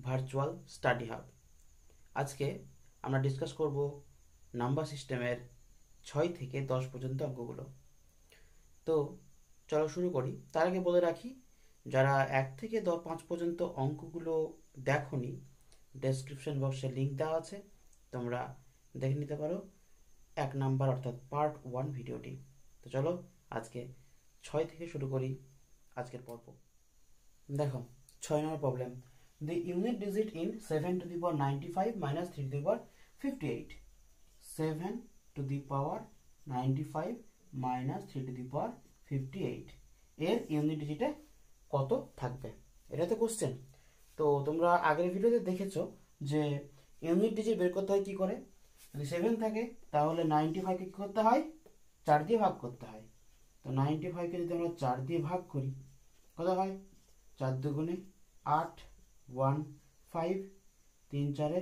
Virtual study hub. আজকে আমরা discuss করব নাম্বার সিস্টেমের 6 থেকে 10 পর্যন্ত অঙ্কগুলো। তো চলো শুরু করি। তার আগে বলে রাখি, যারা 1 থেকে 5 পর্যন্ত অঙ্কগুলো দেখোনি, ডেসক্রিপশন বক্সে লিঙ্ক দেওয়া আছে, তোমরা দেখে নিতে পারো 1 নাম্বার অর্থাৎ পার্ট 1 ভিডিওটি। তো চলো আজকে 6 থেকে শুরু করি আজকের পর্ব। দেখো 6 নম্বর problem, the unit digit in 7 to the power 95 minus 3 to the power 58. 7 to the power 95 minus 3 to the power 58 এর ইউনিট ডিজিটে কত থাকবে, এটা তো কোশ্চেন। তো তোমরা আগের ভিডিওতে দেখেছো যে ইউনিট ডিজিট বের করতে হয় কি করে। যদি 7 থাকে তাহলে 95কে কি করতে হয়, 4 দিয়ে ভাগ করতে হয়। তো 95কে যদি আমরা 4 দিয়ে ভাগ করি কত হয়, 4 দুগুণে 8, 1 5, 3 4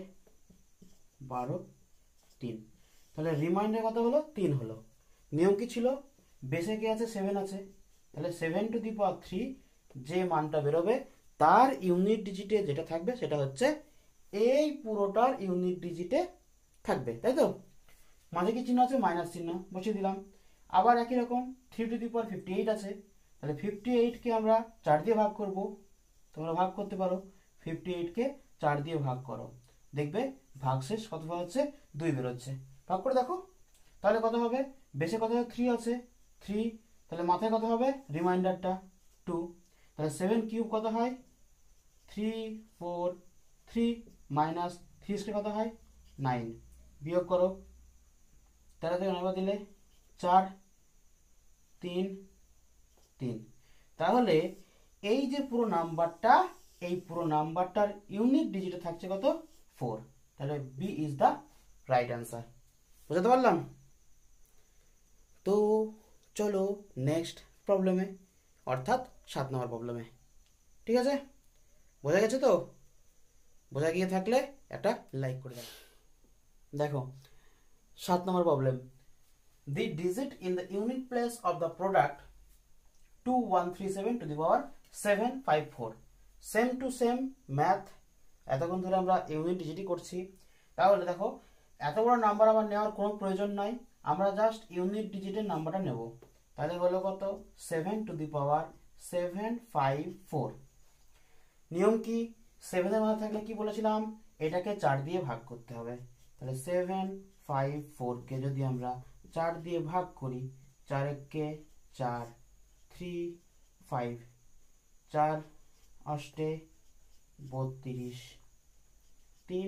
12, 3। তাহলে রিমাইন্ডার কত হলো, 3 হলো। নিয়ম কি ছিল, বেসে কি আছে, 7 আছে। তাহলে 7 টু দি পাওয়ার 3 যে মানটা বেরোবে তার ইউনিট ডিজিটে যেটা থাকবে সেটা হচ্ছে এই পুরোটার ইউনিট ডিজিটে থাকবে, তাই তো। মাঝে কি চিহ্ন আছে, মাইনাস চিহ্ন, বসিয়ে দিলাম। আবার একই রকম 3 টু দি পাওয়ার 58 আছে। তাহলে 58কে আমরা 4 দিয়ে ভাগ করব। তোমরা ভাগ করতে পারো, 58কে 4 দিয়ে ভাগ করো, দেখবে ভাগশেষ কত হচ্ছে, 2 বেরোচ্ছে। ভাগ করে দেখো তাহলে কত হবে, বেশে কত হবে, 3 আছে, 3। তাহলে মাথায় কত হবে, রিমাইন্ডারটা 2। তাহলে 7 কিউব কত হয়, 3 4 3 মাইনাস 3 কত হয়, 9। বিয়োগ করো, 13 থেকে 9 দিলে 4 3 3। তাহলে এই যে পুরো নাম্বারটা, এই পুরো নাম্বারটার ইউনিট ডিজিটে থাকছে কত, 4। তাহলে B is the right answer. বুঝতে পারলাম? তো চলো নেক্সট প্রবলেমে, অর্থাৎ 7 নম্বর প্রবলেমে। ঠিক আছে, বোঝা গেছে তো? বোঝা গিয়ে থাকলে একটা লাইক করে দাও। দেখো 7 নম্বর problem, the digit in the unit place of the product 2137 to the power 754। Same to same math, এতক্ষণ ধরে আমরা ইউনিট ডিজিটই করছি। তাহলে দেখো এত বড় নাম্বার আমার নেওয়ার কোনো প্রয়োজন নাই, আমরা জাস্ট ইউনিট ডিজিটের নাম্বারটা নেব। তাহলে হলো কত, 7 to the power 754। নিয়ম কি, 7 এর মধ্যে থাকলে কি বলেছিলাম, এটাকে 4 দিয়ে ভাগ করতে হবে। তাহলে 754কে যদি আমরা 4 দিয়ে ভাগ করি, 4 কে 4, 3 5, 4 অষ্টে 32, 3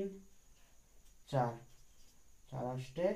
4, 4 অষ্টে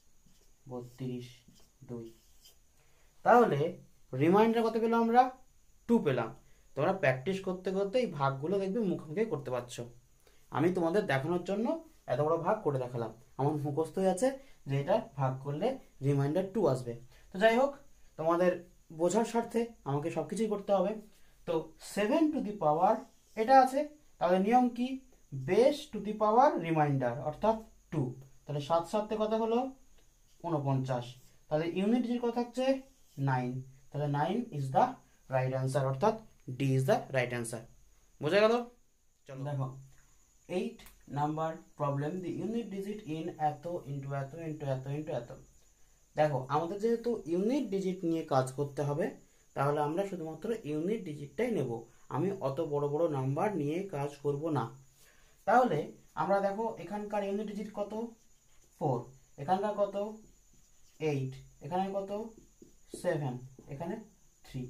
32, 2। তাহলে রিমাইন্ডার কত পেলাম আমরা, 2 পেলাম। তোমরা প্র্যাকটিস করতে করতে এই ভাগগুলো দেখবে মুখে মুখে করতে পারছো। আমি তোমাদের দেখানোর জন্য এত বড় ভাগ করে দেখালাম, আমার মুখস্থ হয়ে আছে যে এটা ভাগ করলে রিমাইন্ডার 2 আসবে। তো যাই হোক, তোমাদের বোঝার স্বার্থে আমাকে সবকিছুই করতে হবে। তো 7 টু দি পাওয়ার এটা আছে, তাহলে নিয়ম কি, base to the power remainder অর্থাৎ 2। তাহলে 7 7 কত হলো, 49। তাহলে ইউনিট ডিজিট কত থাকছে, 9। তাহলে 9 ইজ দ্য রাইট অ্যান্সার, অর্থাৎ D is the right answer. বোঝা গেল? চলো দেখো 8 number problem, the unit digit in এত ইন্টু এত ইন্টু এত ইন্টু এত। দেখো আমাদের যেহেতু ইউনিট ডিজিট নিয়ে কাজ করতে হবে, তাহলে আমরা শুধুমাত্র ইউনিট ডিজিটটাই নেব, আমি অত বড় বড় নাম্বার নিয়ে কাজ করব না। তাহলে আমরা দেখো এখানকার ইউনিট ডিজিট কত, 4, এখানকার কত 8, এখানে কত 7, এখানে 3।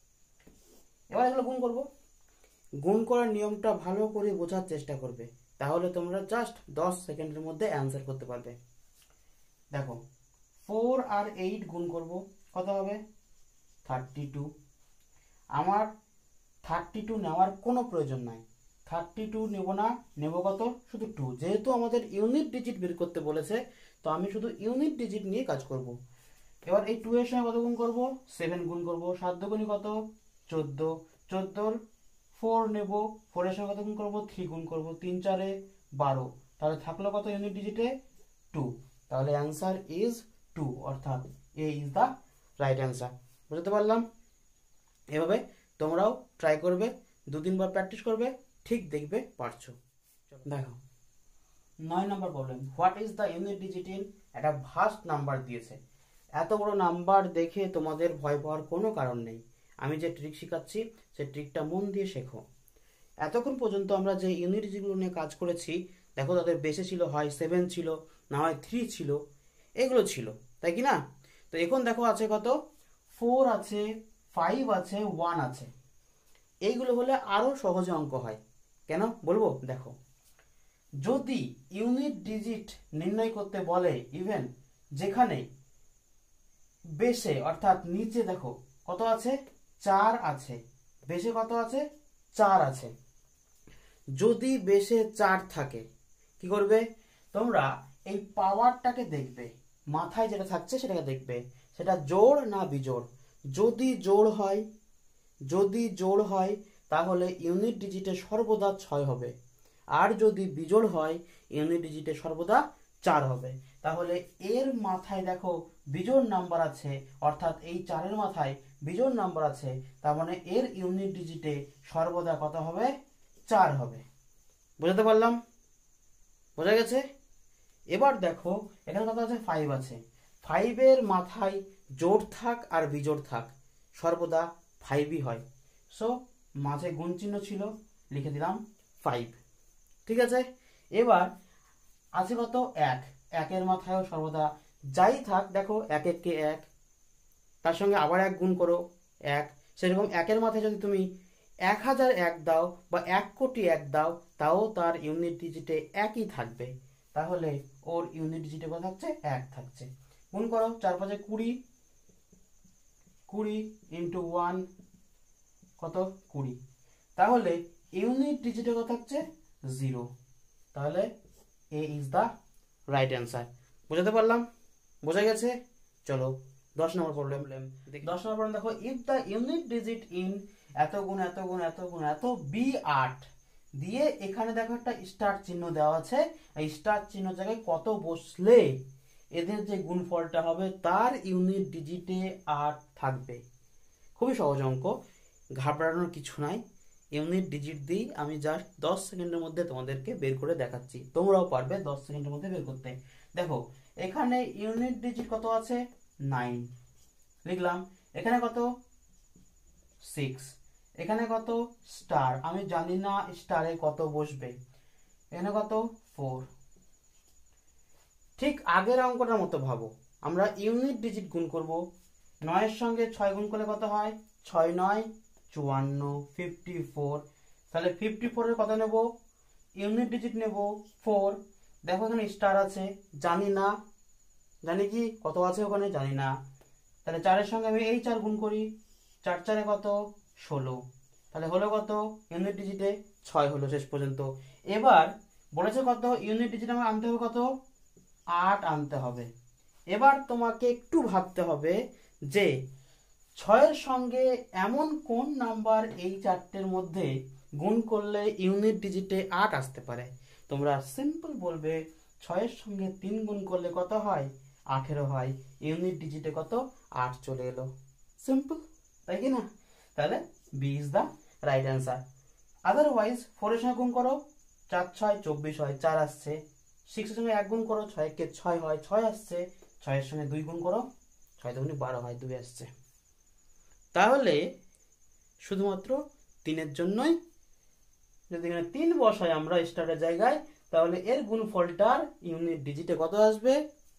এবার এগুলো গুণ করব। গুণ করার নিয়মটা ভালো করে বোঝার চেষ্টা করবে, তাহলে তোমরা জাস্ট 10 সেকেন্ডের মধ্যে অ্যান্সার করতে পারবে। দেখো 4 আর 8 গুণ করব, কত হবে 32। আমার 32 নেওয়ার কোনো প্রয়োজন নাই, 32 নেব না, নেব কত, শুধু 2। যেহেতু আমাদের ইউনিট ডিজিট বের করতে বলেছে, তো আমি শুধু ইউনিট ডিজিট নিয়ে কাজ করব। এবার এই 2 এর সঙ্গে কত গুণ করব, 7 গুণ করব। 7 দুগুণে কত, 14, 14 4 নেব, 4 এর সঙ্গে কত গুণ করব, 3 গুণ করব, 3 4 12। তাহলে থাকলো কত ইউনিট ডিজিটে, 2। তাহলে অ্যান্সার ইজ 2, অর্থাৎ A is the right answer. বুঝতে পারলাম? এভাবে তোমরাও ট্রাই করবে, 2-3 বার প্র্যাকটিস করবে, ঠিক দেখবে পারছো। দেখো 9 নম্বর problem, what is the unit digit in. একটা ভাস্ট নাম্বার দিয়েছে, এত বড় নাম্বার দেখে তোমাদের ভয় পাওয়ার কোনো কারণ নেই। আমি যে ট্রিক শেখাচ্ছি সেই ট্রিকটা মন দিয়ে শেখো। এতক্ষণ পর্যন্ত আমরা যে ইউনিট ডিজিটগুলো নিয়ে কাজ করেছি, দেখো তাদের বেসে ছিল হয় 7 ছিল, না হয় 3 ছিল, এগুলো ছিল, তাই কি না? তো এখন দেখো আছে কত, 4 আছে, 5 আছে, 1 আছে। এইগুলো হলে আরো সহজে অঙ্ক হয়। কেন বলবো? দেখো, যদি ইউনিট ডিজিট নির্ণয় করতে বলে, ইভেন যেখানে বেসে অর্থাৎ নিচে দেখো কত আছে, 4 আছে, বেসে কত আছে, 4 আছে। যদি বেসে 4 থাকে কি করবে তোমরা, এই পাওয়ারটাকে দেখবে, মাথায় যেটা থাকছে সেটাকে দেখবে, সেটা জোড় না বিজোড়। যদি জোড় হয়, যদি জোড় হয় তাহলে ইউনিট ডিজিটে সর্বদা 6 হবে, আর যদি বিজোড় হয় ইউনিট ডিজিটে সর্বদা 4 হবে। তাহলে এর মাথায় দেখো বিজোড় নাম্বার আছে, অর্থাৎ এই 4-এর মাথায় বিজোড় নাম্বার আছে, তার মানে এর ইউনিট ডিজিটে সর্বদা কত হবে, 4 হবে। বুঝতে পারলাম? বোঝা গেছে? এবার দেখো এখানে কত আছে, 5 আছে। 5-এর মাথায় জোড় থাক আর বিজোড় থাক, সর্বদা 5ই হয়। সো মাঝে গুণ চিহ্ন ছিল, লিখে দিলাম 5। ঠিক আছে? এবার আছে কত, 1। 1-এর মাথায়ও সর্বদা যাই থাক, দেখো 1 1 1, তার সঙ্গে আবার 1 গুণ করো 1। সেরকম 1-এর মাথায় যদি তুমি 1001 দাও বা 1 কোটি 1 দাও, তাও তার ইউনিট ডিজিটে একই থাকবে। তাহলে ওর ইউনিট ডিজিটে কত থাকছে, 1 থাকছে। গুণ করো 4 5 20, 20 ইন্টু 1 কত, 20। তাহলে ইউনিট ডিজিটে কত থাকছে, 0। তাহলে A is the right answer. বুঝাতে পারলাম? বোঝা গেছে? চলো 10 নম্বর প্রবলেম। 10 নম্বর প্রবলেম দেখো, if the unit digit in এত গুণ এত গুণ এত গুণ এত বি 8 দিয়ে, এখানে দেখো একটা স্টার চিহ্ন দেওয়া আছে, এই স্টার চিহ্ন জায়গায় কত বসলে এদের যে গুণফলটা হবে তার ইউনিট ডিজিটে 8 থাকবে। খুবই সহজ অঙ্ক, ঘাবড়ানোর কিছু নাই। ইউনিট ডিজিট দিই আমি জাস্ট 10 সেকেন্ডের মধ্যে তোমাদেরকে বের করে দেখাচ্ছি, তোমরাও পারবে 10 সেকেন্ডের মধ্যে বের করতে। দেখো এখানে ইউনিট ডিজিট কত আছে, 9 লিখলাম। এখানে কত, 6। এখানে কত, স্টার, আমি জানি না স্টারে কত বসবে। এখানে কত, 4। ঠিক আগের অঙ্কটার মতো ভাবো, আমরা ইউনিট ডিজিট গুণ করব। 9-এর সঙ্গে 6 গুণ করলে কত হয়, 6 9 54, 54। তাহলে 54-এর কত নেব, ইউনিট ডিজিট নেব 4। দেখো এখানে স্টার আছে, জানি না, জানি কি কত আছে ওখানে, জানি না। তাহলে 4-এর সঙ্গে আমি এই 4 গুণ করি, 4 4 কত, 16। তাহলে হলো কত, ইউনিট ডিজিটে 6 হলো শেষ পর্যন্ত। এবার বলেছে কত, ইউনিট ডিজিট আমার আনতে হবে কত, 8 আনতে হবে। এবার তোমাকে একটু ভাবতে হবে যে 6-এর সঙ্গে এমন কোন নাম্বার এই 4টের মধ্যে গুণ করলে ইউনিট ডিজিটে 8 আসতে পারে। তোমরা সিম্পল বলবে 6-এর সঙ্গে 3 গুণ করলে কত হয়, 18 হয়, ইউনিট ডিজিটে কত, 8 চলে এলো। সিম্পল, তাই কি না? তাহলে B is the right answer. Otherwise 4-এর সঙ্গে গুণ করো, 4 6 24 হয়, 4 আসছে। 6-এর সঙ্গে 1 গুণ করো, 6 কে 6 হয়, 6 আসছে। 6-এর সঙ্গে 2 গুণ করো, 6 2 12 হয়, 2 আসছে। তাহলে শুধুমাত্র 3-এর জন্যই, যদি এখানে 3 বসাই আমরা স্টারের জায়গায়, তাহলে এর গুণফলটার ইউনিট ডিজিটে কত আসবে,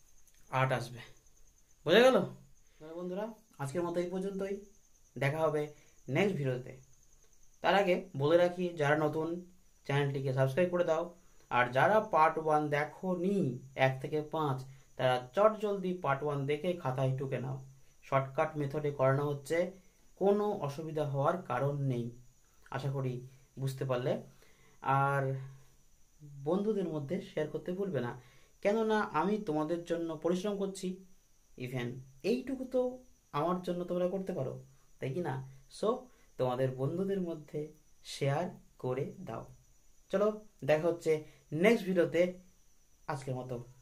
8 আসবে। বোঝা গেল? বন্ধুরা আজকের মতো এই পর্যন্তই, দেখা হবে নেক্সট ভিডিওতে। তার আগে বলে রাখি, যারা নতুন চ্যানেলটিকে সাবস্ক্রাইব করে দাও, আর যারা পার্ট 1 দেখো নি 1 থেকে 5, তারা চট জলদি পার্ট 1 দেখে খাতায় টুকে নাও। শর্টকাট মেথডে করানো হচ্ছে, কোনো অসুবিধা হওয়ার কারণ নেই। আশা করি বুঝতে পারলে। আর বন্ধুদের মধ্যে শেয়ার করতে ভুলবে না, কেননা আমি তোমাদের জন্য পরিশ্রম করছি। ইভেন এইটুকু তো আমার জন্য তোমরা করতে পারো, তাই কি না? সো তোমাদের বন্ধুদের মধ্যে শেয়ার করে দাও। চলো দেখা হচ্ছে নেক্সট ভিডিওতে। আজকের মতো